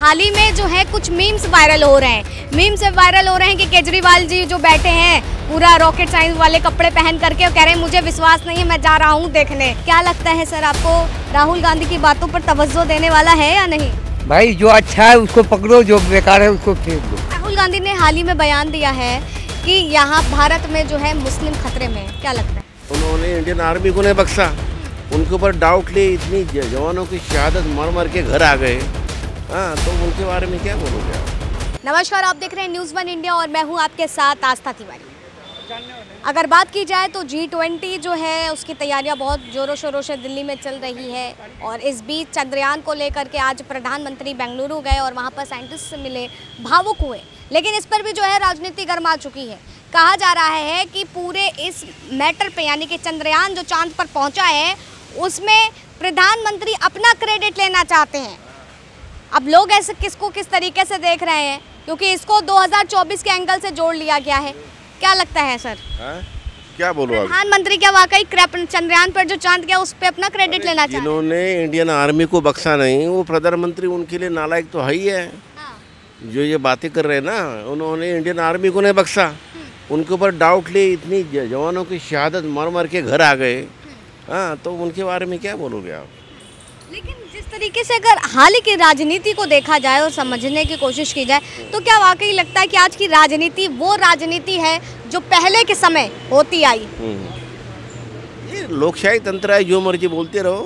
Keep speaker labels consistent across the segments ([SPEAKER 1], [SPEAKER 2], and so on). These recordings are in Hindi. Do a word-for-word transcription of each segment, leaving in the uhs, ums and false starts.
[SPEAKER 1] हाल ही में जो है कुछ मीम्स वायरल हो रहे हैं मीम्स वायरल हो रहे हैं कि केजरीवाल जी जो बैठे हैं पूरा रॉकेट साइंस वाले कपड़े पहन करके और कह रहे हैं मुझे विश्वास नहीं है, मैं जा रहा हूँ देखने। क्या लगता है सर आपको, राहुल गांधी की बातों पर तवज्जो देने वाला है या नहीं?
[SPEAKER 2] भाई जो अच्छा है उसको पकड़ो, जो बेकार है उसको फेंक दो।
[SPEAKER 1] राहुल गांधी ने हाल ही में बयान दिया है कि यहाँ भारत में जो है मुस्लिम खतरे में, क्या लगता है?
[SPEAKER 3] उन्होंने इंडियन आर्मी को नहीं बख्शा, उनके ऊपर डाउट ले इतनी जवानों की शहादत मर मर के घर आ गए। हाँ, तो उनके बारे में क्या बोलोगे आप?
[SPEAKER 1] नमस्कार, आप देख रहे हैं न्यूज़ वन इंडिया और मैं हूँ आपके साथ आस्था तिवारी। अगर बात की जाए तो जी ट्वेंटी जो है उसकी तैयारियां बहुत ज़ोरों शोरों से दिल्ली में चल रही है और इस बीच चंद्रयान को लेकर के आज प्रधानमंत्री बेंगलुरु गए और वहां पर साइंटिस्ट से मिले, भावुक हुए। लेकिन इस पर भी जो है राजनीति गर्मा चुकी है। कहा जा रहा है कि पूरे इस मैटर पे, यानी कि चंद्रयान जो चांद पर पहुंचा है उसमें प्रधानमंत्री अपना क्रेडिट लेना चाहते हैं। अब लोग ऐसे किसको किस तरीके से देख रहे हैं, क्योंकि इसको दो हज़ार चौबीस के एंगल से जोड़ लिया गया है। क्या लगता है सर?
[SPEAKER 3] है? क्या बोलो?
[SPEAKER 1] प्रधानमंत्री क्या वाकई चंद्रयान पर जो चांद गया उस पे अपना क्रेडिट लेना चाहते हैं?
[SPEAKER 3] जिन्होंने इंडियन आर्मी को बख्शा नहीं, वो प्रधानमंत्री उनके लिए नालायक तो है ही है। हाँ। जो ये बातें कर रहे हैं ना, उन्होंने इंडियन आर्मी को नहीं बख्शा, उनके ऊपर डाउट ले इतनी जवानों की शहादत मर मर के घर आ गए। हाँ, तो उनके बारे में क्या बोलोगे आप?
[SPEAKER 1] लेकिन जिस तरीके से अगर हाल ही की राजनीति को देखा जाए और समझने की कोशिश की जाए तो क्या वाकई लगता है कि आज की राजनीति वो राजनीति है जो पहले के समय होती आई?
[SPEAKER 3] ये लोकशाही तंत्र है, जो मर्जी बोलते रहो,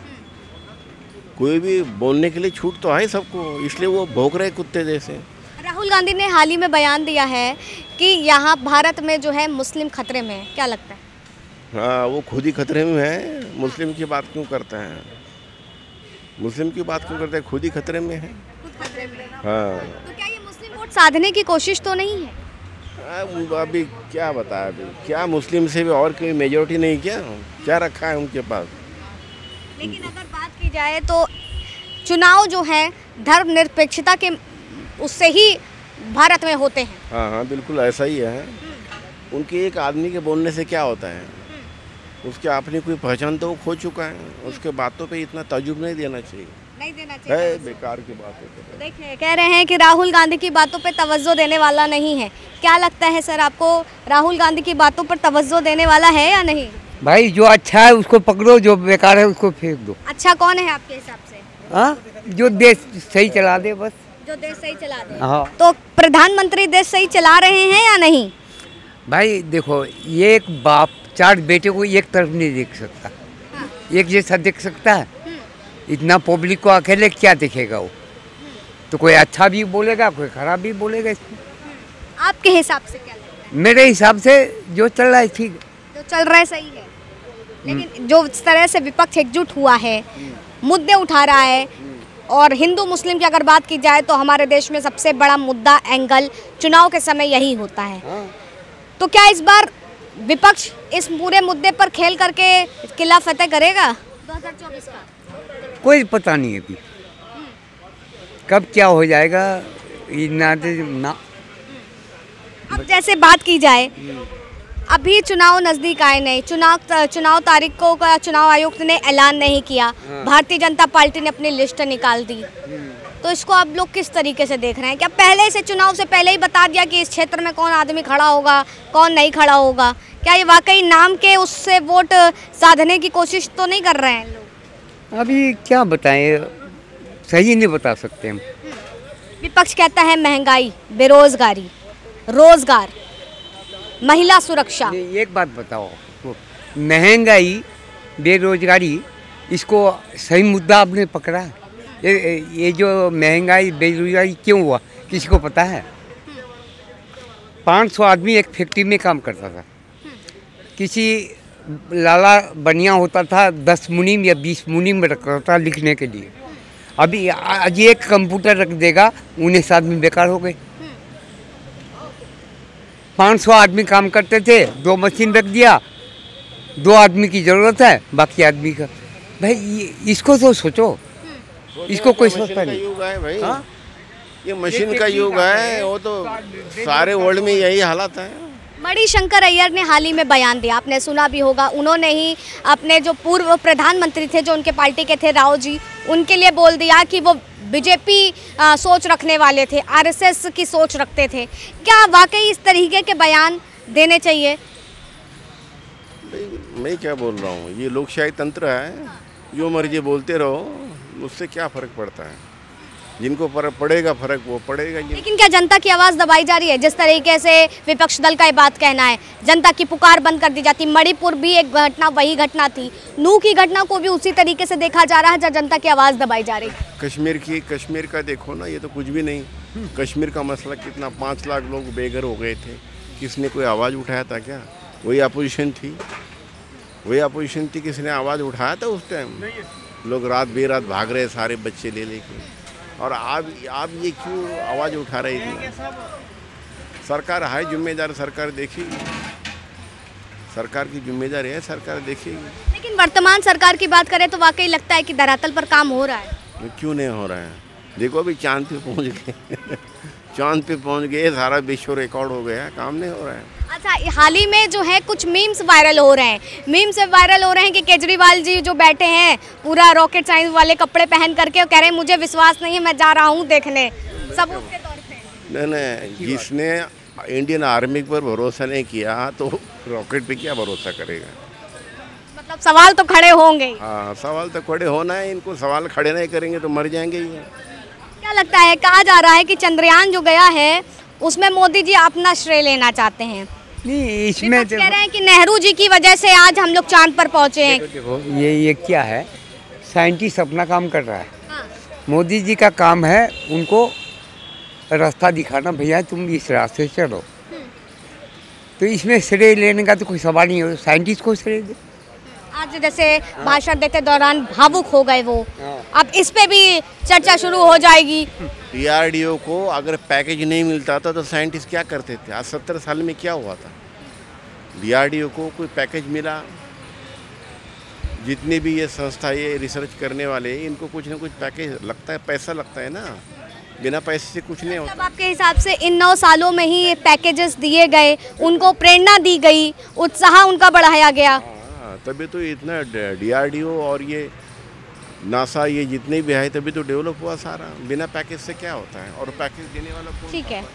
[SPEAKER 3] कोई भी बोलने के लिए छूट तो है सबको, इसलिए वो भौंक रहे कुत्ते जैसे।
[SPEAKER 1] राहुल गांधी ने हाल ही में बयान दिया है कि यहाँ भारत में जो है मुस्लिम खतरे में, क्या लगता है?
[SPEAKER 3] हाँ, वो खुद ही खतरे में है। मुस्लिम की बात क्यों करता है? मुस्लिम की बात क्यों करते हैं? खुद ही खतरे में है।
[SPEAKER 1] खुद खतरे में।
[SPEAKER 3] हाँ,
[SPEAKER 1] तो क्या ये मुस्लिम वोट साधने की कोशिश तो नहीं है?
[SPEAKER 3] आ, अभी क्या बताया, अभी क्या मुस्लिम से भी और कोई मेजोरिटी नहीं, क्या क्या रखा है उनके पास?
[SPEAKER 1] लेकिन अगर बात की जाए तो चुनाव जो है धर्मनिरपेक्षता के उससे ही भारत में होते हैं।
[SPEAKER 3] हाँ हाँ, बिल्कुल ऐसा ही है। उनके एक आदमी के बोलने से क्या होता है? उसके अपनी कोई पहचान तो वो खो चुका है। उसके बातों पे इतना तजुब नहीं देना चाहिए,
[SPEAKER 1] नहीं देना चाहिए है,
[SPEAKER 3] बेकार की बात है।
[SPEAKER 1] देखिए, कह रहे हैं कि राहुल गांधी की बातों पे तवज्जो देने वाला नहीं है। क्या लगता है सर आपको, राहुल गांधी की बातों पर तवज्जो देने वाला है या नहीं?
[SPEAKER 2] भाई जो अच्छा है उसको पकड़ो, जो बेकार है उसको फेंक दो।
[SPEAKER 1] अच्छा कौन है आपके हिसाब से?
[SPEAKER 2] हाँ, जो देश सही चला दे बस।
[SPEAKER 1] जो देश सही चला दे।
[SPEAKER 2] हाँ।
[SPEAKER 1] तो प्रधानमंत्री देश सही चला रहे हैं या नहीं?
[SPEAKER 2] भाई देखो, ये एक बाप चार बेटे को एक तरफ नहीं देख सकता। हाँ। एक जैसा देख सकता है? इतना पब्लिक को अकेले क्या देखेगा वो? तो कोई अच्छा भी बोलेगा, कोई खराब भी बोलेगा इसमें।
[SPEAKER 1] आपके हिसाब से क्या लगता है?
[SPEAKER 2] मेरे हिसाब से जो चल रहा है ठीक,
[SPEAKER 1] जो चल रहा है सही है। लेकिन जो इस तरह से विपक्ष एकजुट हुआ है, मुद्दे उठा रहा है, और हिंदू मुस्लिम की अगर बात की जाए तो हमारे देश में सबसे बड़ा मुद्दा एंगल चुनाव के समय यही होता है। हाँ। तो क्या इस बार विपक्ष इस पूरे मुद्दे पर खेल करके किला फतेह करेगा दो हज़ार चौबीस का?
[SPEAKER 2] कोई पता नहीं है अभी कब क्या हो जाएगा। ना, ना।
[SPEAKER 1] अब जैसे बात की जाए, अभी चुनाव नज़दीक आए नहीं, चुनाव चुनाव तारीखों का चुनाव आयोग ने ऐलान नहीं किया। हाँ। भारतीय जनता पार्टी ने अपनी लिस्ट निकाल दी। तो इसको आप लोग किस तरीके से देख रहे हैं? क्या पहले से चुनाव से पहले ही बता दिया कि इस क्षेत्र में कौन आदमी खड़ा होगा, कौन नहीं खड़ा होगा? क्या ये वाकई नाम के उससे वोट साधने की कोशिश तो नहीं कर रहे हैं लोग?
[SPEAKER 2] अभी क्या बताएं, सही नहीं बता सकते हम।
[SPEAKER 1] विपक्ष कहता है महंगाई, बेरोजगारी, रोजगार, महिला सुरक्षा।
[SPEAKER 2] एक बात बताओ, महंगाई बेरोजगारी, इसको सही मुद्दा आपने पकड़ा? ये ये जो महंगाई बेरोजगारी क्यों हुआ, किसी को पता है? पाँच सौ आदमी एक फैक्ट्री में काम करता था। किसी लाला बनिया होता था, दस मुनीम या बीस मुनीम रखता था लिखने के लिए। अभी आज एक कंप्यूटर रख देगा, उन्नीस आदमी बेकार हो गए। पाँच सौ आदमी काम करते थे, दो मशीन रख दिया, दो आदमी की ज़रूरत है, बाकी आदमी का। भाई इसको तो सोचो, इसको कोई सोचता नहीं।
[SPEAKER 3] युग है भाई। हाँ? ये मशीन का युग है, वो तो सारे वर्ल्ड में यही हालत है।
[SPEAKER 1] मणिशंकर अय्यर ने हाल ही में बयान दिया, आपने सुना भी होगा। उन्होंने ही अपने जो पूर्व प्रधानमंत्री थे, जो उनके पार्टी के थे, राव जी, उनके लिए बोल दिया कि वो बीजेपी सोच रखने वाले थे, आरएसएस की सोच रखते थे। क्या वाकई इस तरीके के बयान देने चाहिए?
[SPEAKER 3] मैं क्या बोल रहा हूँ, ये लोकशाही तंत्र है, जो मर्जी बोलते रहो, उससे क्या फ़र्क पड़ता है? जिनको फर्क पड़ेगा फर्क वो पड़ेगा।
[SPEAKER 1] लेकिन क्या जनता की आवाज़ दबाई जा रही है? जिस तरीके से विपक्ष दल का ये बात कहना है, जनता की पुकार बंद कर दी जाती। मणिपुर भी एक घटना वही घटना थी, नू की घटना को भी उसी तरीके से देखा जा रहा है जब जनता की आवाज़ दबाई जा रही है।
[SPEAKER 3] कश्मीर की कश्मीर का देखो ना, ये तो कुछ भी नहीं। कश्मीर का मसला कितना, पाँच लाख लोग बेघर हो गए थे, किसने कोई आवाज़ उठाया था क्या? वही अपोजिशन थी, वही अपोजिशन थी, किसने आवाज़ उठाया था उस टाइम? लोग रात बेरात भाग रहे सारे बच्चे ले लेके, और आप आप ये क्यों आवाज़ उठा रही थी? सरकार है जिम्मेदार, सरकार देखेगी, सरकार की जिम्मेदारी है, सरकार देखेगी।
[SPEAKER 1] लेकिन वर्तमान सरकार की बात करें तो वाकई लगता है कि धरातल पर काम हो रहा है।
[SPEAKER 3] क्यों नहीं हो रहा है? देखो अभी चांद पे पहुंच गए चांद पे पहुंच गए, सारा विश्व रिकॉर्ड हो गया, काम नहीं हो रहा है।
[SPEAKER 1] अच्छा, हाल ही में जो है कुछ मीम्स वायरल हो रहे हैं, मीम्स वायरल हो रहे हैं कि केजरीवाल जी जो बैठे हैं पूरा रॉकेट साइंस वाले कपड़े पहन करके, कह रहे हैं मुझे विश्वास नहीं है, मैं जा रहा हूँ देखने, सबूत के तौर पे।
[SPEAKER 3] नहीं नहीं, जिसने इंडियन आर्मी पर भरोसा नहीं किया तो रॉकेट पे क्या भरोसा करेगा?
[SPEAKER 1] मतलब सवाल तो खड़े होंगे।
[SPEAKER 3] हाँ, सवाल तो खड़े होना है, इनको सवाल खड़े नहीं करेंगे तो मर जाएंगे ही।
[SPEAKER 1] क्या लगता है, कहा जा रहा है कि चंद्रयान जो गया है उसमें मोदी जी अपना श्रेय लेना चाहते हैं?
[SPEAKER 2] नहीं, इसमें
[SPEAKER 1] कह रहे हैं कि नेहरू जी की वजह से आज हम लोग चांद पर पहुंचे हैं।
[SPEAKER 2] देखो ये ये क्या है, साइंटिस्ट अपना काम कर रहा है,
[SPEAKER 1] हाँ।
[SPEAKER 2] मोदी जी का काम है उनको रास्ता दिखाना, भैया तुम इस रास्ते से चलो। तो इसमें श्रेय लेने का तो कोई सवाल नहीं है, साइंटिस्ट को श्रेय दे।
[SPEAKER 1] आज जैसे भाषण देते दौरान भावुक हो गए वो, अब इस पे भी चर्चा शुरू हो जाएगी।
[SPEAKER 3] डीआरडीओ को अगर पैकेज नहीं मिलता था तो साइंटिस्ट क्या करते थे? आज सत्तर साल में क्या हुआ था? डीआरडीओ को कोई पैकेज मिला, जितने भी ये संस्था ये रिसर्च करने वाले, इनको कुछ ना कुछ पैकेज लगता है, पैसा लगता है ना, बिना पैसे से कुछ नहीं होता।
[SPEAKER 1] मतलब आपके हिसाब से इन नौ सालों में ही पैकेजेस दिए गए, उनको प्रेरणा दी गई, उत्साह उनका बढ़ाया गया,
[SPEAKER 3] तभी तो इतना डीआरडीओ और ये नासा ये जितने भी है तभी तो डेवलप हुआ सारा। बिना पैकेज से क्या होता है? और पैकेज देने वाला कौन?
[SPEAKER 1] ठीक है।